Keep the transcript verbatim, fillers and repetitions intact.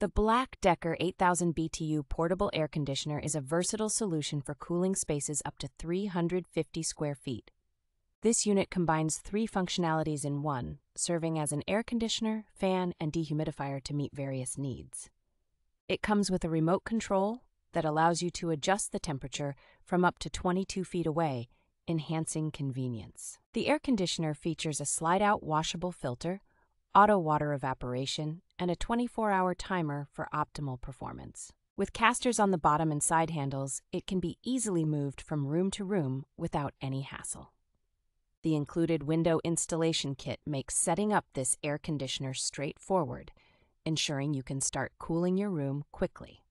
The BLACK+DECKER eight thousand B T U Portable Air Conditioner is a versatile solution for cooling spaces up to three hundred fifty square feet. This unit combines three functionalities in one, serving as an air conditioner, fan, and dehumidifier to meet various needs. It comes with a remote control that allows you to adjust the temperature from up to twenty-two feet away, enhancing convenience. The air conditioner features a slide-out washable filter, auto water evaporation, and a twenty-four hour timer for optimal performance. With casters on the bottom and side handles, it can be easily moved from room to room without any hassle. The included window installation kit makes setting up this air conditioner straightforward, ensuring you can start cooling your room quickly.